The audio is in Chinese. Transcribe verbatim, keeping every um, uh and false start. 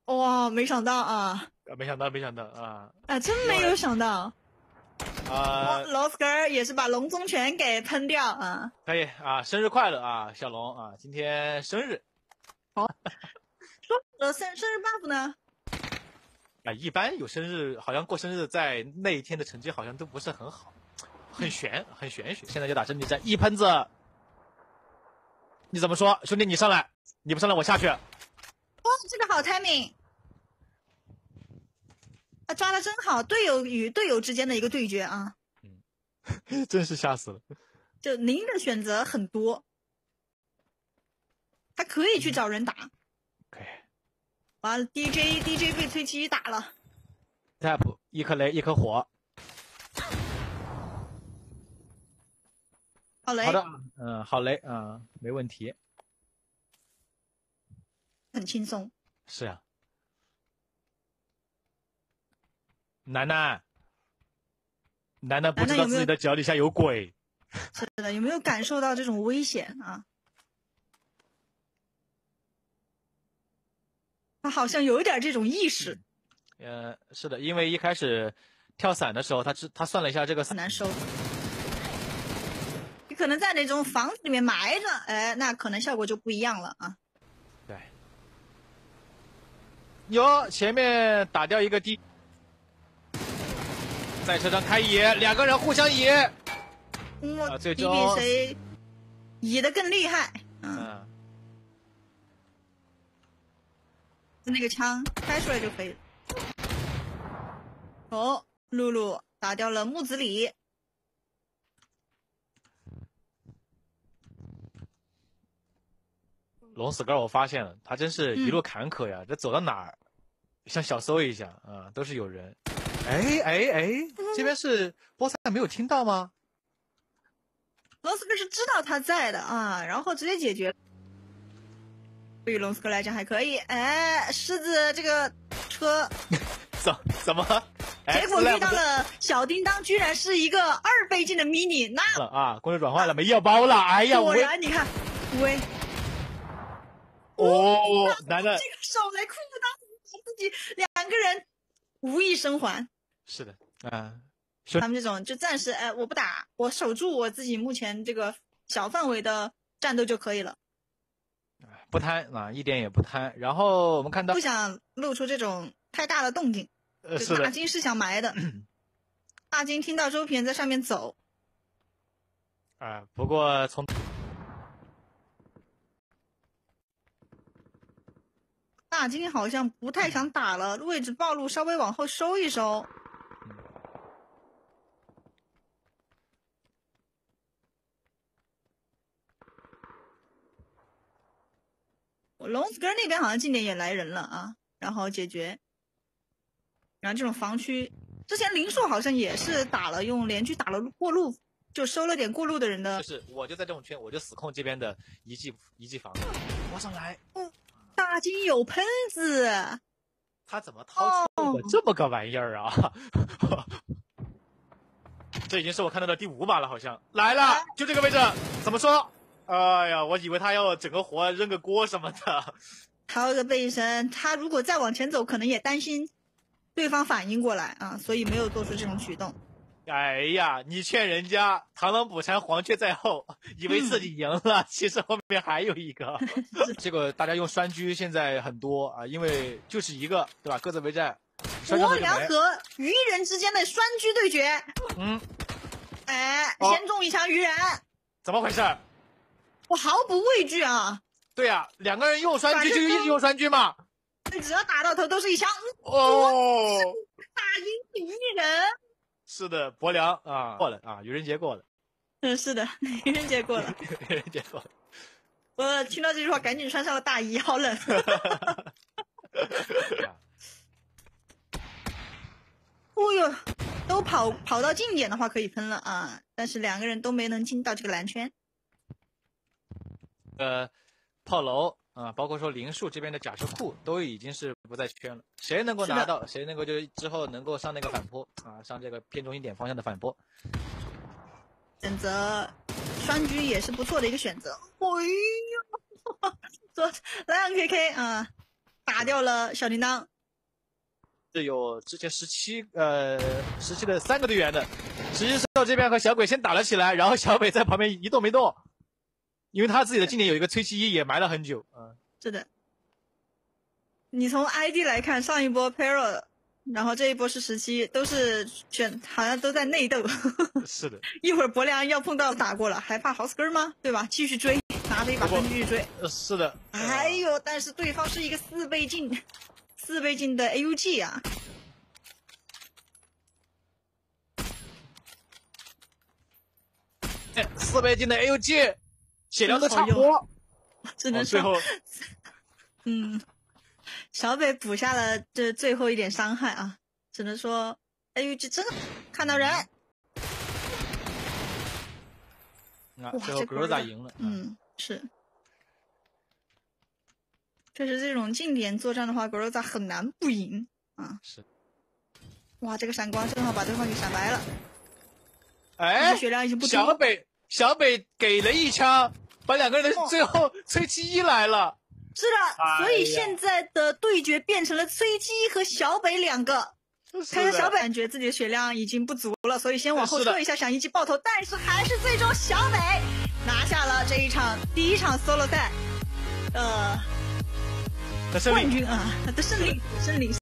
哇，没想到啊！ 没想到，没想到啊！ 啊，真没有想到。 啊， 罗斯格也是把龙宗拳给喷掉啊！ 可以啊，生日快乐啊，小龙啊，今天生日。 好，说呃生生日 buff 呢？ 啊，一般有生日，好像过生日在那一天的成绩好像都不是很好，很玄，很玄学。现在就打阵地战，一喷子，你怎么说，兄弟？你上来，你不上来我下去。 哦，这个好 timing。他抓的真好，队友与队友之间的一个对决啊！ 嗯，真是吓死了。 就您的选择很多，他可以去找人打。 可以。 完了 ，D J D J 被推机打了。 tap 一颗雷，一颗火。 好雷。 好的，嗯，好雷啊、嗯，没问题。 很轻松。 是啊。楠楠，楠楠不知道自己的脚底下有鬼。 是的，有没有感受到这种危险啊？他好像有一点这种意识。 嗯、呃，是的，因为一开始跳伞的时候，他知他算了一下这个伞很难收。你可能在那种房子里面埋着，哎，那可能效果就不一样了啊。 对。哟，前面打掉一个 D。在车上开野，两个人互相野， 嗯， 啊，最终比比谁野的更厉害。嗯， 嗯， 那个枪开出来就可以了。哦，露露打掉了木子李。 龙死哥，我发现了，他真是一路坎坷呀，嗯、这走到哪儿，像小搜一下啊，都是有人。哎哎哎，这边是波塞没有听到吗？ 龙斯克是知道他在的啊，然后直接解决。对于龙斯克来讲还可以。哎，狮子这个车怎怎么？ 结果遇到了小叮当，居然是一个二倍镜的 mini， 那啊，攻略转换了，没药包了。哎呀， 果然你看，喂， 哦，男的这个手雷裤裆自己两个人无一生还。 是的，啊， 他们这种就暂时哎，我不打，我守住我自己目前这个小范围的战斗就可以了， 不贪啊，一点也不贪。然后我们看到不想露出这种太大的动静。 呃， 是的，大金是想埋的。大金听到周平在上面走， 啊，不过从大金好像不太想打了，位置暴露，稍微往后收一收。我龙斯哥那边好像近点也来人了啊，然后解决。然后这种防区，之前林树好像也是打了，用连狙打了过路，就收了点过路的人的。 就是我就在这种圈，我就死控这边的一技一技防，挖上来。 嗯，大金有喷子， 他怎么掏出了这么个玩意儿啊？哦、这已经是我看到的第五把了，好像来了，就这个位置，怎么说？哎呀，我以为他要整个活扔个锅什么的。 掏个背身，他如果再往前走，可能也担心对方反应过来啊，所以没有做出这种举动。 哎呀，你劝人家螳螂捕蝉，黄雀在后，以为自己赢了，嗯、其实后面还有一个。这个大家用栓狙现在很多啊，因为就是一个，对吧？各自为战。 国良和鱼人之间的栓狙对决。嗯。哎，哦、先中一枪鱼人。 怎么回事？ 我毫不畏惧啊！ 对呀、啊，两个人用栓狙就一直用栓狙嘛。 只要打到头都是一枪。 哦。 打赢鱼人。 是的，伯良啊，过了啊，愚人节过了。 嗯，是的，愚人节过了， 愚人节过了。 我听到这句话，赶紧穿上了大衣，好冷。哦呦，都跑跑到近点的话可以喷了啊，但是两个人都没能进到这个蓝圈。 呃，炮楼啊，包括说林树这边的假设库都已经是不在圈了，谁能够拿到，谁能够就之后能够上那个反坡啊，上这个偏中心点方向的反坡。 选择栓狙也是不错的一个选择。哎呦，说莱昂 K K 啊， 打掉了小叮当。 是有之前十七呃十七的三个队员的，实际上这边和小鬼先打了起来，然后小北在旁边一动没动，因为他自己的近点有一个崔七一也埋了很久。嗯， 是的。你从 I D 来看，上一波 Pero， 然后这一波是十七，都是选好像都在内斗。 是的。 一会儿博良要碰到打过了，还怕豪斯根吗？对吧？继续追，拿着一把分继续追。 呃，是的。 哎呦，但是对方是一个四倍镜。四倍镜的 A U G 啊， 四倍镜的 A U G， 血量都差不多， 只能说，哦、嗯，小北补下了这最后一点伤害啊，只能说 A U G 真的看到人。 啊，最后格罗扎赢了。 嗯，是。确实，这种近点作战的话，格罗扎很难不赢啊！ 是， 哇，这个闪光正好把对方给闪白了。 哎， 血量已经不多。 小北，小北给了一枪，把两个人的最后崔七一来了。 是的，哎、所以现在的对决变成了崔七一和小北两个。看看小北感觉自己的血量已经不足了，所以先往后撤一下，想一击爆头，但是还是最终小北拿下了这一场第一场 solo 赛。呃。 的胜利冠军啊，的胜利，胜利。